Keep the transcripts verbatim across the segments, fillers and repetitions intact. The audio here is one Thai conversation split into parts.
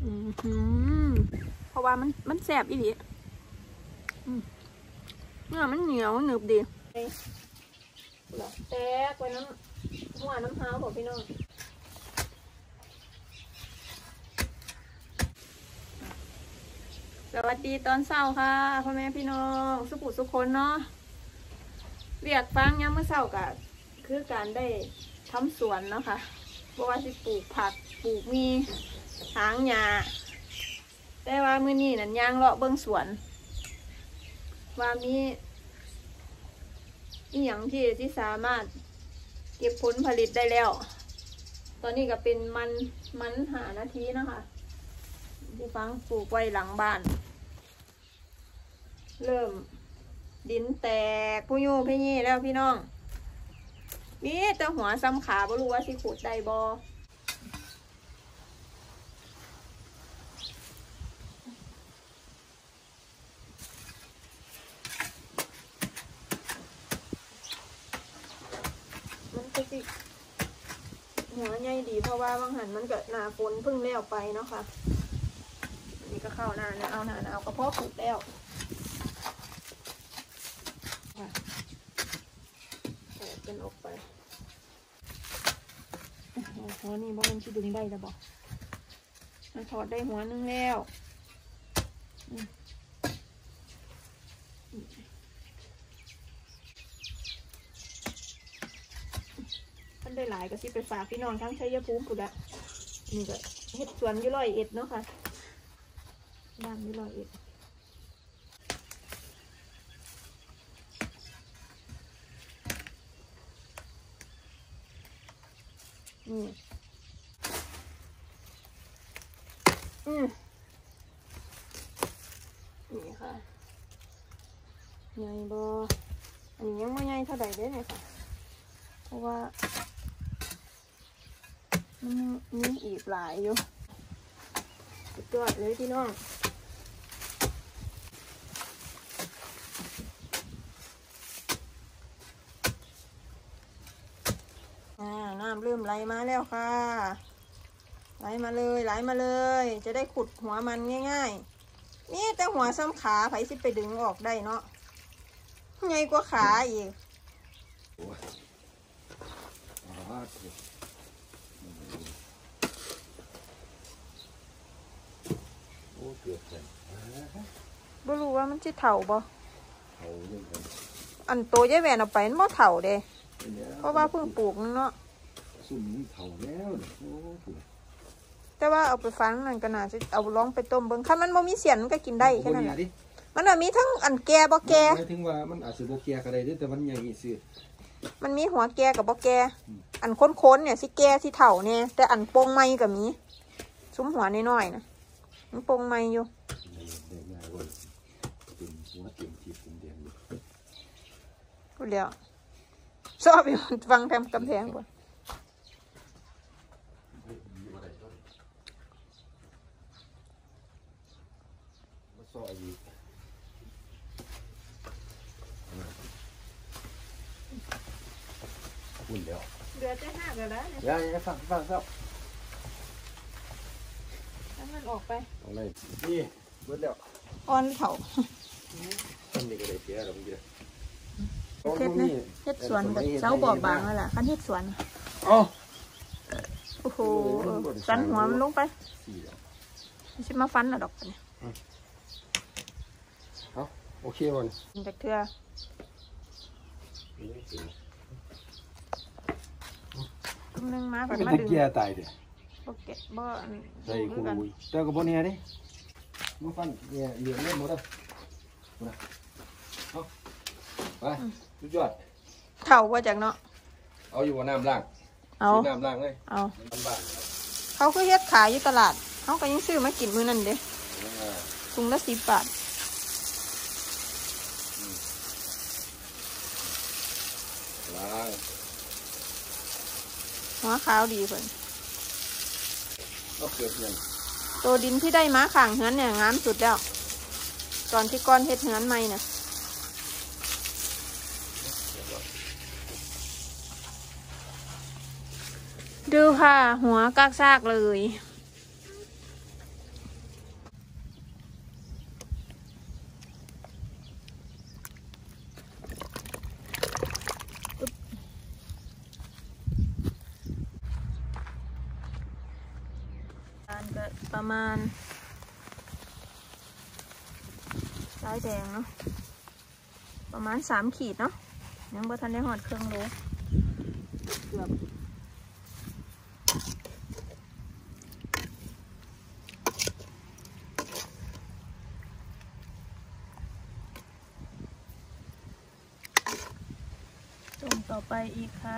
เพราะว่ามันมันแสบอีหลีเนื้อมันเหนียวหนึบดีแตกไปน้ำหัวน้ำเท้าของพี่น้องสวัสดีตอนเช้าค่ะพ่อแม่พี่น้องสุขุสุขคนเนาะเรียกฟังย้ำเมื่อเช้ากับคือการได้ทำสวนเนาะค่ะบอกว่าสิปลูกผักปลูกมีหางหญ้าแต่ว่ามื้อนี้นั่นย่างเลาะเบิ่งสวนว่ามีอีหยังที่ที่สามารถเก็บผลผลิตได้แล้วตอนนี้ก็เป็นมันมันหานาทีนะคะที่ฟังปลูกไว้หลังบ้านเริ่มดินแตกผู้ยูพี่ยี่แล้วพี่น้องนี่แต่หัวซ้ำขาไม่รู้ว่าสิขุดได้บอมันก็สิหัวใหญ่ดีเพราะว่าบางหันมันเกิดหนาฝนพึ่งแล้วไปเนาะค่ะอันนี้ก็เข้าหน้าเนี่ยเอาหน้าเอากระเพาะขุดแล้วแตกกันออกไปหัวนี่บอมันจะดึงได้แล้วบอกมันถอดได้หัวนึงแล้วมันได้หลายก็สิไปฝากพี่น้องทั้งชัยภูมิปุ๊ดะนี่ก็เห็ดสวนยี่ร้อยเอ็ดเนาะค่ะบ้านยี่ร้อยเอ็ดนี่อืมนี่ค่ะใหญ่บออันนี้ยังไม่ใหญ่เท่าไหร่ได้เลยค่ะเพราะว่ามันมีอีกหลายอยู่สุดยอดเลยพี่น้องอ่าน้ำเริ่มไหลมาแล้วค่ะไหลมาเลยไหลมาเลยจะได้ขุดหัวมันง่ายๆนี่แต่หัวซ้ำขาไผสิไปดึงออกได้เนาะใหญ่กว่าขาอีกบ่รู้ว่ามันจะเถ่าบ่อันโตยายแหวนเอาไปมันบ่เถ่าเด้เพราะว่าเพิ่งปลูกเนาะสุ่มเถ่าแล้วแต่ว่าเอาไปฟังนั่นก็น่าจะเอาล้องไปต้มเบิ่งคันมันบ่มีเสียนมันก็กินได้แค่นั้นมันน่ะมีทั้งอันแก่บ่แก่หมายถึงว่ามันอาจจะบ่แก่ก็ได้แต่มันใหญ่ซื่อมันมีหัวแก่กับบ่แก่อันโค้นๆเนี่ยสิแก่สิเถ่าเนี่ยแต่อันโป่งไม้ก็มีซุ้มหัวน้อยๆนะมันโป่งไม้อยู่พูดแล้วชอบอยู่ฟังแถมกำแพงบ่อุ่นเดียวเดือดจะหักแล้วนะเดี๋ยวจะฟังฟังครับแล้วมันออกไปออกเลยนี่เบิดแล้วอ่อนเถาต้นนี้ก็ได้เสียแล้วเมื่อกี้เฮ็ดนะเฮ็ดสวนแบบเสาบ่อบางแล้วล่ะคันเฮ็ดสวนอ๋อโอ้โหฟันหัวมันลงไปไม่ใช่มาฟันหรอดอกเนี่ยเอาโอเคบอลจากเทือตุ้มนึงมาแบบมาดึงเกียร์ตายเดี๋ยวบ่แกะบ่ใส่คุยเจ้ากับบ่เนี่ยดิมาฟันเนี่ยเหลืองเล่นหมดแล้วเอาไปสุดยอดเท่าว่าจากเนาะเอาอยู่ว่าน้ำล่างเอาน้ำล่างเลยเอาเขาคือเฮ็ดขายอยู่ตลาดเขาก็ยังซื้อมากินมื้อนั้นเด้ถุงละสิบบาทล้างหัวขาวดีเพิ่นก็เกิดเงินตัวดินที่ได้ม้าข่างเหือนเนี่ยงามสุดแล้วตอนที่ก้อนเฮ็ดเหือนใหม่น่ะดูค่ะหัวกากซากเลยก็ประมาณสายแดงเนาะประมาณสามขีดเนาะยังบ่ทันได้หอดเครื่องโลเกือบต้มต่อไปอีกค่ะ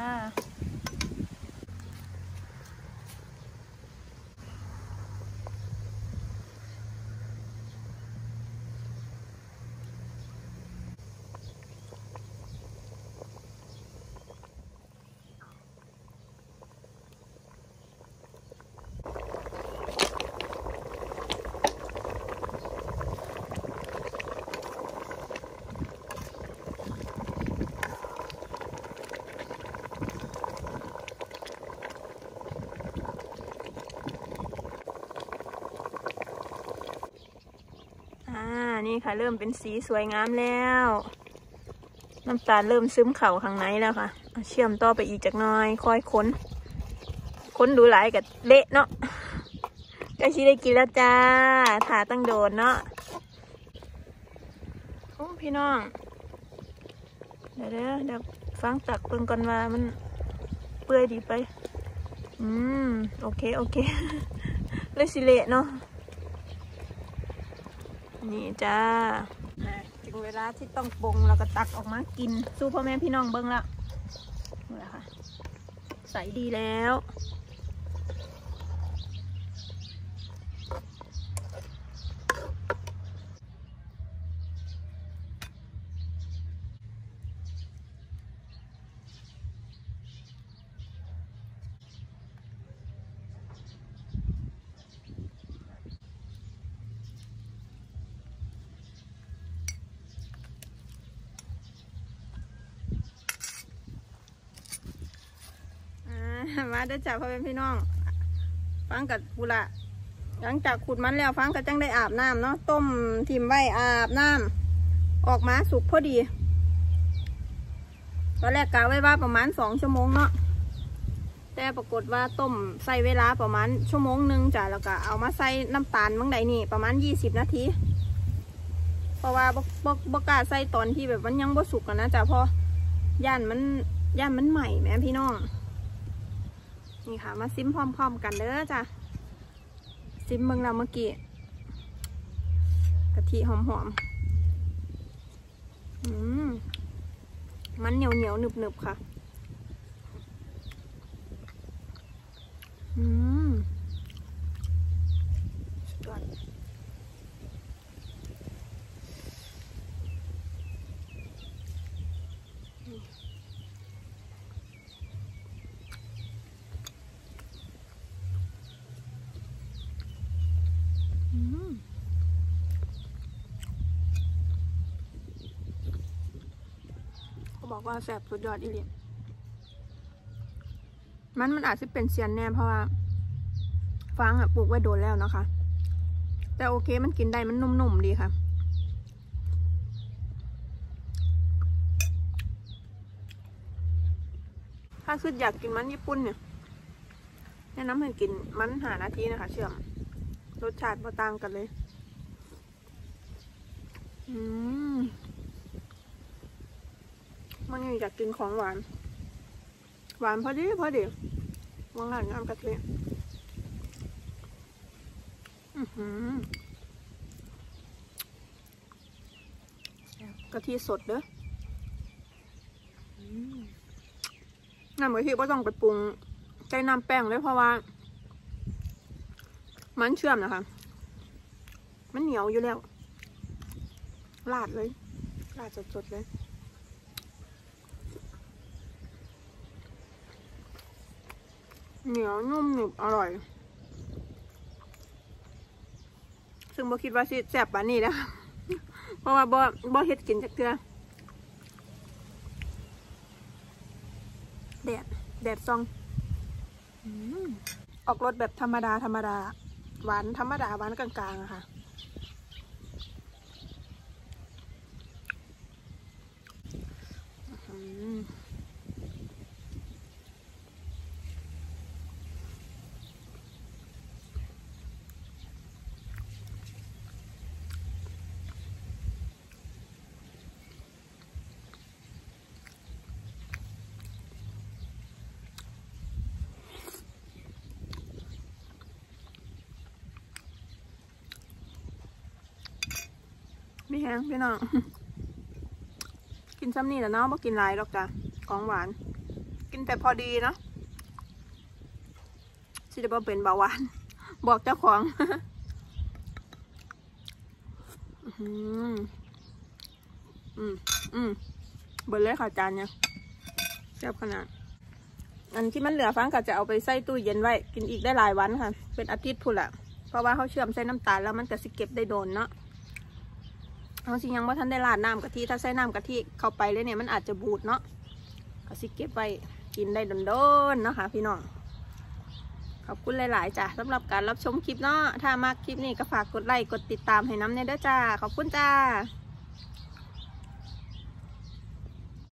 นี่ค่ะเริ่มเป็นสีสวยงามแล้วน้ำตาลเริ่มซึมเข่าข้างในแล้วค่ะเชื่อมต่อไปอีกจากน้อยค่อยค้นค้นดูหลายกับเละเนาะใกล้ชิได้กินแล้วจ้าถาตั้งโดนเนาะโอ้พี่น้องเดี๋ยวเดี๋ยวเดี๋ยวฟังตักเพิ่งก่อนว่ามันเปื่อยดีไปอืมโอเคโอเคเลยสิเละเนาะนี่จ้าถึงเวลาที่ต้องปรุงเราก็ตักออกมากินสู้พ่อแม่พี่น้องเบิ้งละนี่แหละค่ะใส่ดีแล้วมาได้จากพ่อแม่พี่น้องฟังกับกุละหลังจากขุดมันแล้วฟังกับจังได้อาบน้ำเนาะต้มทิมไว้อาบน้ำออกมาสุกพอดีตอนแรกกะไว้ว่าประมาณสองชั่วโมงเนาะแต่ปรากฏว่าต้มใส่เวลาประมาณชั่วโมงหนึ่งจ้ะแล้วก็เอามาใส่น้ำตาลบางใดนี่ประมาณยี่สิบนาทีเพราะว่าบกบกล้าใส่ตอนที่แบบมันยังบ่สุกนะจ้ะเพราะย่านมันย่านมันใหม่แม่พี่น้องนี่ค่ะมาซิมพร้อมๆกันเด้อจ้ะซิมเมืองเราเมื่อกี้กะทิหอมๆอืมมันเหนียวเหนียวหนึบหนึบค่ะอืมสุดยอดบอกว่าแสบสุดยอดอีเลียมันมันอาจจะเป็นเซียนแน่เพราะว่าฟางอะปลูกไว้โดนแล้วนะคะแต่โอเคมันกินได้มันนุ่มๆดีค่ะถ้าคืออยากกินมันญี่ปุ่นเนี่ยแนะนำให้กินมันหานาทีนะคะเชื่อมรสชาติบ่ต่างกันเลยอืมมันอยากกินของหวานหวานพอดีพอดีวางหลังน้ำกะทิกะทิสดเด้อน้ำกะทิก็ต้องไปปรุงใช้น้ำแป้งเลยเพราะว่ามันเชื่อมนะคะมันเหนียวอยู่แล้วลาดเลยลาดสดๆเลยเหนียวนุ่มหนึบอร่อยซึ่งบ่คิดว่าสิแซ่บปานนี้นะ เพราะว่าบ่บ่เฮ็ดกินจากเทื่อแดดแดดซองออกรสแบบธรรมดาธรรมดาหวานธรรมดาหวานกลางๆอะค่ะมีแห้งพี่น้องกินซ้ำนี่แหละเนาะบ่กินหลายหรอกจ้ะของหวานกินแต่พอดีเนาะสิจะบ่เป็นเบาหวานบอกเจ้าของอืมอืมอืมเบิดเลยค่ะจานเนี่ยแซ่บขนาดอันที่มันเหลือฟังก็จะเอาไปใส่ตู้เย็นไว้กินอีกได้หลายวันค่ะเป็นอาทิตย์พุ่นแหละเพราะว่าเขาเชื่อมใส่น้ำตาลแล้วมันจะสิเก็บได้โดนเนาะเอาสิยังว่าท่านได้ราดน้ำกะทิถ้าใส่น้ำกะทิเข้าไปเลยเนี่ยมันอาจจะบูดเนาะก็สิเก็บไว้กินได้โดนๆเนาะค่ะพี่น้องขอบคุณหลายๆจ้ะสำหรับการรับชมคลิปเนาะถ้ามากคลิปนี้ก็ฝากกดไลค์กดติดตามให้น้ำเนี่ยเด้อจ้าขอบคุณจ้า